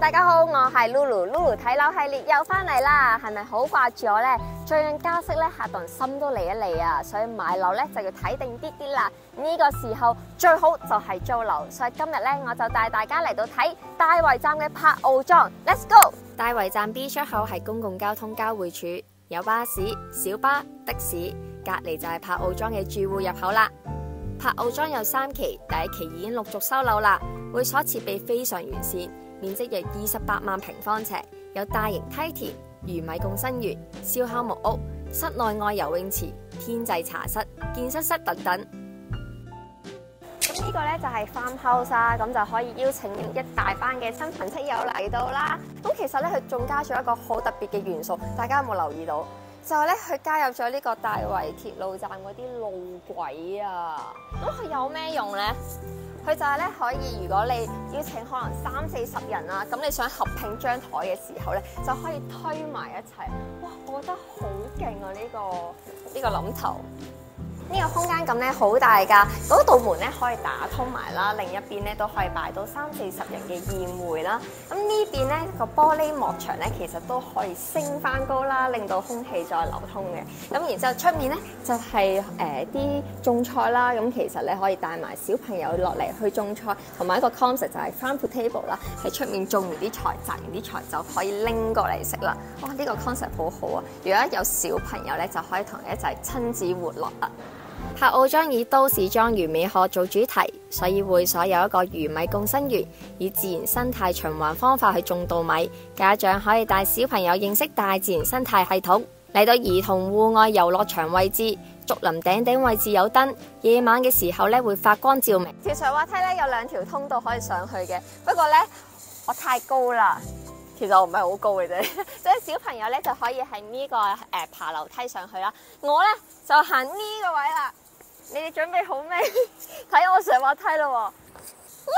大家好，我係 Lulu 睇樓系列又翻嚟啦，係咪好掛住我呢？最近加息咧，嚇到人心都離一離啊，所以買樓咧就要睇定啲啲啦。呢個時候最好就係租樓，所以今日咧我就帶大家嚟到睇大圍站嘅柏傲莊 ，Let's go！ 大圍站 B 出口係公共交通交匯處，有巴士、小巴、的士，隔離就係柏傲莊嘅住戶入口啦。柏傲莊有3期，第1期已經陸續收樓啦，會所設備非常完善。面積約28萬平方尺，有大型梯田、魚米共生園、燒烤木屋、室內外游泳池、天際茶室、健身室等等。咁呢個咧就係 farmhouse 啦，咁就可以邀請一大班嘅親朋戚友嚟到啦。咁其實咧佢仲加咗一個好特別嘅元素，大家有冇留意到？就係咧佢加入咗呢個大圍鐵路站嗰啲路軌啊。咁佢有咩用咧？佢就係咧可以，如果你邀請可能30-40人啦，咁你想合併張台嘅時候咧，就可以推埋一齊。哇，我覺得好勁啊！呢個諗頭。呢個空間咁咧好大㗎，嗰道門咧可以打通埋啦，另一邊咧都可以擺到30-40人嘅宴會啦。咁呢邊咧個玻璃幕牆咧其實都可以升翻高啦，令到空氣再流通嘅。咁然之後出面咧就係啲種菜啦，咁其實咧可以帶埋小朋友落嚟去種菜，同埋一個 concept 就係 farm to table 啦，喺出面種完啲菜，摘完啲菜就可以拎過嚟食啦。哇！呢個 concept 好好啊！如果有小朋友咧，就可以同佢一齊親子活樂啊！柏傲莊以都市莊園美學做主題，所以會所有一個魚米共生園，以自然生態循環方法去種稻米。家長可以帶小朋友認識大自然生態系統。嚟到兒童戶外遊樂場位置，竹林頂位置有燈，夜晚嘅時候咧會發光照明。條上滑梯咧有2條通道可以上去嘅，不過咧我太高啦。其實我唔係好高嘅啫，所以小朋友咧就可以喺呢個爬樓梯上去啦。我咧就行呢個位啦。你哋準備好未？睇我上滑梯咯喎！哇！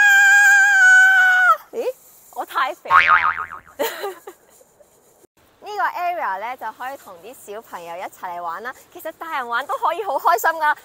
咦？我太肥啦！呢個 area 咧就可以同啲小朋友一齊嚟玩啦。其實大人玩都可以好開心噶。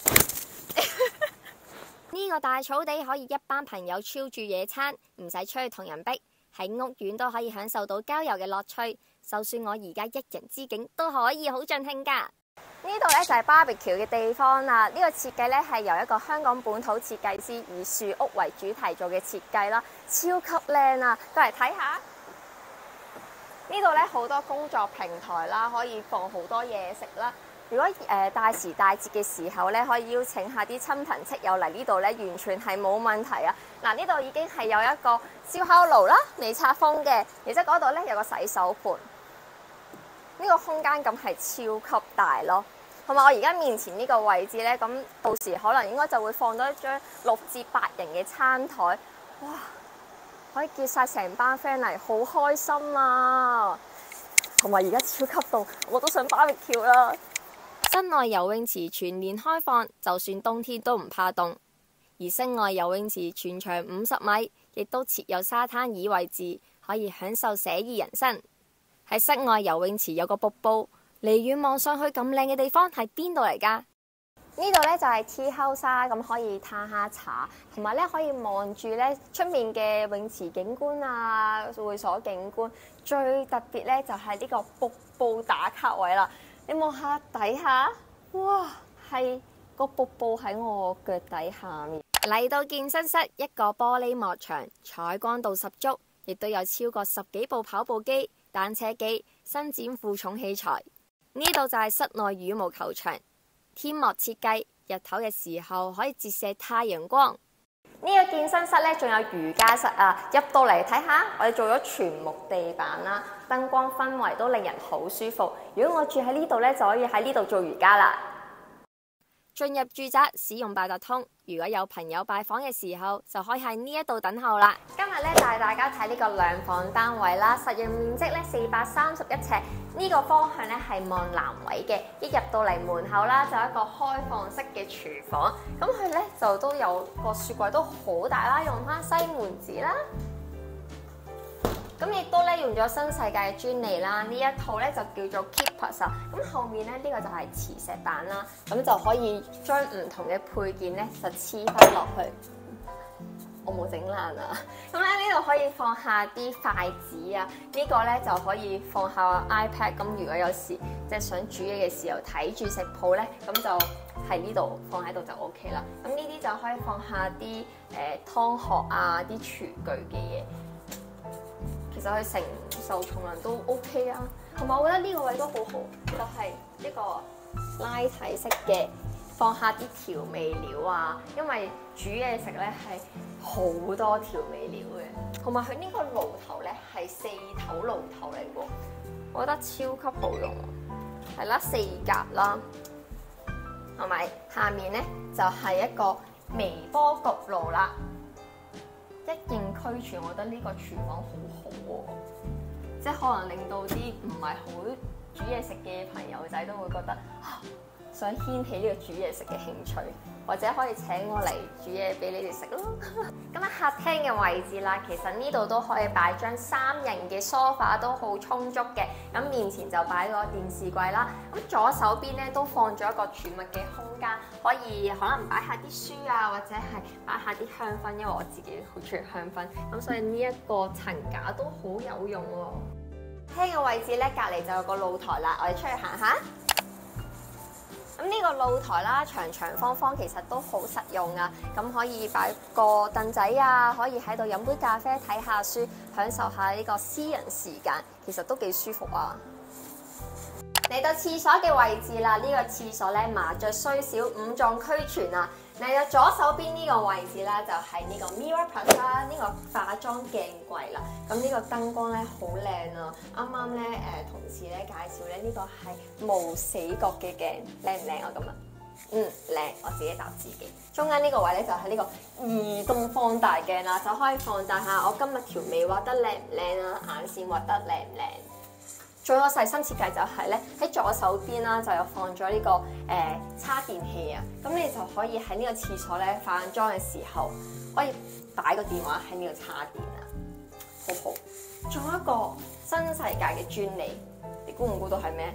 呢個大草地可以一班朋友超住野餐，唔使出去同人逼。喺屋苑都可以享受到郊遊嘅樂趣，就算我而家一人之境都可以好盡興㗎。呢度咧就係 barbecue 嘅地方啦。呢個設計咧係由一個香港本土設計師以樹屋為主題做嘅設計啦，超級靚啊！過嚟睇下。呢度咧好多工作平台啦，可以放好多嘢食啦。如果大時大節嘅時候咧，可以邀請下啲親朋戚友嚟呢度咧，完全係冇問題啊！嗱，呢度已經係有一個燒烤爐啦，未拆封嘅，而且嗰度咧有個洗手盆。呢個空間咁係超級大咯，同埋我而家面前呢個位置咧，咁到時可能應該就會放多一張6至8人嘅餐台，哇！可以叫晒成班 friend 嚟，好開心啊！同埋而家超級凍，我都想 barbecue 啦。室內游泳池全年開放，就算冬天都唔怕凍。而室外游泳池全長50米，亦都設有沙灘椅位置，可以享受寫意人生。喺室外游泳池有個瀑布，離遠望上去咁靚嘅地方係邊度嚟㗎？呢度咧就係 tea house 啦，咁可以嘆下茶，同埋咧可以望住咧出面嘅泳池景觀啊，會所景觀。最特別咧就係呢個瀑布打卡位啦。你望下底下，哇，係個瀑布喺我腳底下面。嚟到健身室，一個玻璃幕牆，採光度十足，亦都有超過10幾部跑步機、單車機、伸展負重器材。呢度就係室內羽毛球場，天幕設計，日頭嘅時候可以折射太陽光。呢個健身室咧仲有瑜伽室啊，入到嚟睇下，我哋做咗全木地板啦，燈光氛圍都令人好舒服。如果我住喺呢度咧，就可以喺呢度做瑜伽啦。進入住宅使用八達通，如果有朋友拜訪嘅時候，就可以喺呢一度等候啦。今日咧帶大家睇呢個2房單位啦，實用面積咧431尺，呢個方向咧係望南位嘅。一入到嚟門口啦，就有一個開放式嘅廚房，咁佢咧就都有個雪櫃都好大啦，用翻西門子啦。咁亦都咧用咗新世界嘅專利啦，呢一套咧就叫做 Keepers 啊。咁後面咧呢個就係磁石板啦，咁就可以將唔同嘅配件咧就黐翻落去。 我冇整爛啊。咁咧呢度可以放下啲筷子啊，呢個咧就可以放下 iPad。咁如果有時即係想煮嘢嘅時候睇住食譜咧，咁就喺呢度放喺度就 OK 啦。咁呢啲就可以放下啲湯殼啊，啲廚具嘅嘢。其實佢承受重量都 OK 啊。同埋我覺得呢個位都好好，就係呢個拉提式嘅。放下啲調味料啊，因為煮嘢食咧係好多調味料嘅，同埋佢呢個爐頭咧係4頭爐頭嚟喎，我覺得超級好用，係啦4格啦，同埋下面咧就係一個微波焗爐啦，一應俱全，我覺得呢個廚房好好喎，即係可能令到啲唔係好煮嘢食嘅朋友仔都會覺得想掀起呢個煮嘢食嘅興趣，或者可以請我嚟煮嘢俾你哋食咯。咁啊，客廳嘅位置啦，其實呢度都可以擺張3人嘅梳化，都好充足嘅。咁面前就擺個電視櫃啦。咁左手邊咧都放咗一個儲物嘅空間，可以可能擺下啲書啊，或者係擺下啲香薰，因為我自己好中意香薰。咁所以呢一個層架都好有用喎。廳嘅位置咧，隔離就有個露台啦，我哋出去行下。咁呢個露台啦，長長方方，其實都好實用啊！咁可以擺個凳仔啊，可以喺度飲杯咖啡、睇下書，享受下呢個私人時間，其實都幾舒服啊！嚟到廁所嘅位置啦，呢個廁所咧麻雀雖小，五臟俱全啊！嚟到左手邊呢個位置咧，就係呢個 Mirror Plus 啦，呢個化妝鏡櫃啦。咁呢個燈光咧好靚啊！啱啱咧同事咧介紹咧，呢個係無死角嘅鏡，靚唔靚啊？咁啊，靚，我自己答自己。中間呢個位咧就係呢個移動放大鏡啦，就可以放大下我今日條眉畫得靚唔靚啊，眼線畫得靚唔靚。最有細心設計就係咧喺左手邊啦，就有放咗呢個叉電器啊，咁你就可以喺呢個廁所咧化妝嘅時候，可以擺個電話喺呢個叉電啊，好好。仲有一個新世界嘅專利，你估唔估到係咩？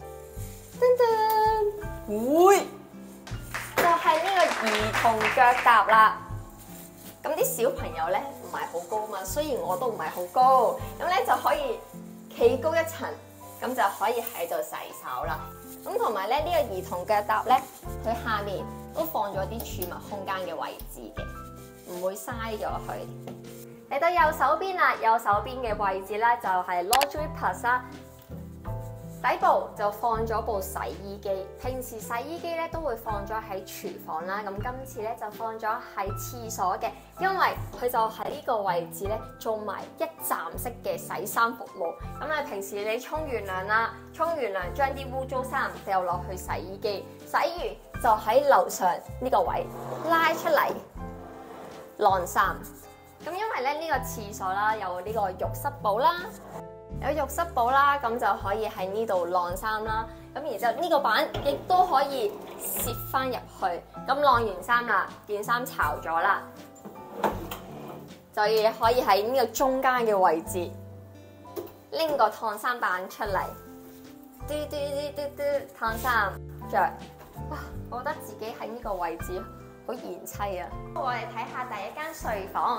噔噔，會就係呢個兒童腳踏啦。咁啲小朋友咧唔係好高嘛，雖然我都唔係好高，咁咧就可以企高一層。咁就可以喺度洗手啦。咁同埋咧，呢個兒童腳踏咧，佢下面都放咗啲儲物空間嘅位置嘅，唔會嘥咗佢。嚟到右手邊啦，右手邊嘅位置咧就係 Laundry Plus 啦。底部就放咗部洗衣機，平時洗衣機咧都會放咗喺廚房啦，咁今次咧就放咗喺廁所嘅，因為佢就喺呢個位置咧做埋一站式嘅洗衫服務。咁你平時你沖完涼啦，沖完涼將啲污糟衫掉落去洗衣機，洗完就喺樓上呢個位拉出嚟晾衫。咁因為咧呢個廁所啦有呢個浴室寶啦。有浴室寶啦，咁就可以喺呢度晾衫啦。咁然之後呢個板亦都可以攝翻入去。咁晾完衫啦，件衫巢咗啦，就可以喺呢個中間嘅位置拎個燙衫板出嚟，嘟嘟嘟嘟嘟燙衫着。哇！我覺得自己喺呢個位置好賢妻啊！我哋睇下第一間睡房。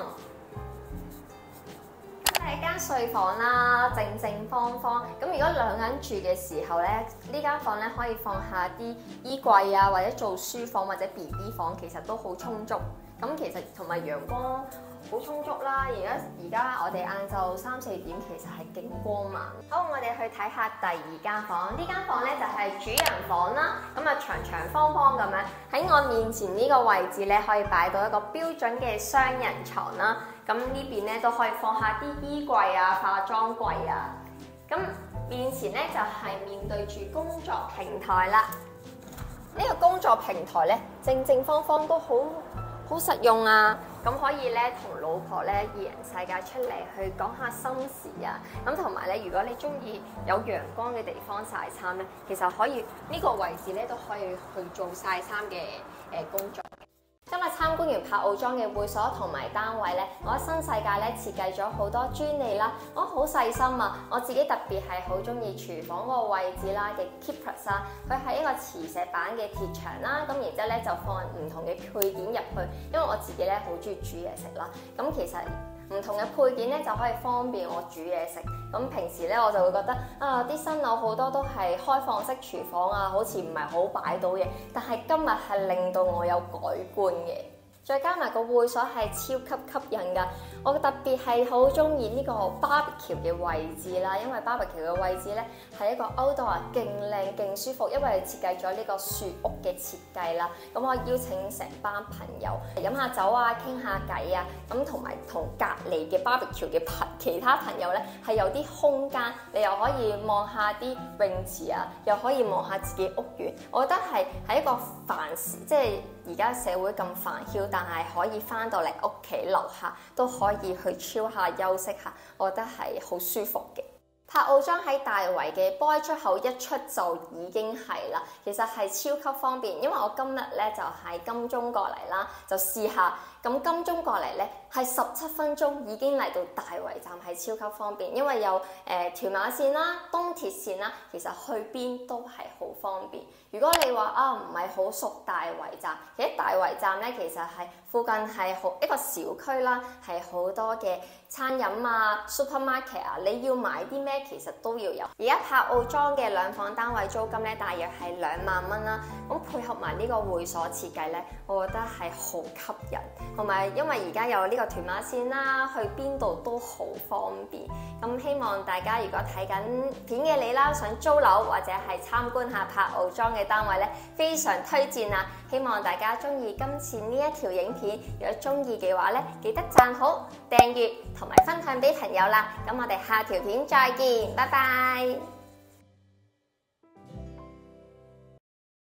係一間睡房啦，正正方方。咁如果2人住嘅時候咧，呢間房咧可以放下啲衣櫃啊，或者做書房或者 BB 房，其實都好充足。咁其實同埋陽光好充足啦。而家我哋晏晝3、4點其實係勁光猛。好，我哋去睇下第2間房。呢間房咧就係主人房啦。咁啊長長方方咁樣喺我面前呢個位置咧，可以擺到一個標準嘅雙人床啦。咁呢邊咧都可以放下啲衣櫃啊、化妝櫃啊。咁面前咧就係面對住工作平台啦。呢個工作平台咧正正方方都好實用啊！咁可以咧同老婆咧2人世界出嚟去講下心事啊！咁同埋咧，如果你中意有陽光嘅地方曬衫咧，其實可以呢個位置咧都可以去做曬衫嘅工作。今日差參觀完柏傲莊嘅會所同埋單位咧，我喺新世界咧設計咗好多專利啦，我好細心啊！我自己特別係好中意廚房嗰個位置啦嘅 Keepers 啊，佢係一個磁石板嘅鐵牆啦，咁然之後咧就放唔同嘅配件入去，因為我自己咧好中意煮嘢食啦，咁其實唔同嘅配件咧就可以方便我煮嘢食。咁平時咧我就會覺得啊，啲新樓好多都係開放式廚房啊，好似唔係好擺到嘢，但係今日係令到我有改觀嘅。再加埋個會所係超級吸引㗎，我特別係好中意呢個 barbecue 嘅位置啦，因為 barbecue 嘅位置咧係一個 outdoor 勁靚勁舒服，因為設計咗呢個樹屋嘅設計啦。咁我邀請成班朋友飲下酒啊，傾下偈啊，咁同埋同隔離嘅 barbecue 嘅其他朋友咧係有啲空間，你又可以望下啲泳池啊，又可以望下自己屋苑。我覺得係一個凡事即係而家社會咁煩囂，但係可以翻到嚟屋企樓下都可以去 chill 下休息下，我覺得係好舒服嘅。柏傲莊喺大圍嘅玻璃出口一出就已經係啦，其實係超級方便，因為我今日咧就喺金鐘過嚟啦，就試下。咁金鐘過嚟咧係17分鐘已經嚟到大圍站，係超級方便，因為有屯馬線啦、東鐵線啦，其實去邊都係好方便。如果你話啊唔係好熟大圍站，其實大圍站咧其實係附近係一個小區啦，係好多嘅餐飲啊、supermarket 啊，你要買啲咩其實都要有。而家柏傲莊嘅兩房單位租金咧大約係2萬蚊啦，咁配合埋呢個會所設計咧，我覺得係好吸引。同埋因為而家有呢個屯馬線啦，去邊度都好方便。咁希望大家如果睇緊片嘅你啦，想租樓或者係參觀下柏傲莊嘅單位咧，非常推薦啊！希望大家中意今次呢一條影片，如果中意嘅話咧，記得讚好、訂閱同埋分享俾朋友啦。咁我哋下條片再見，拜拜。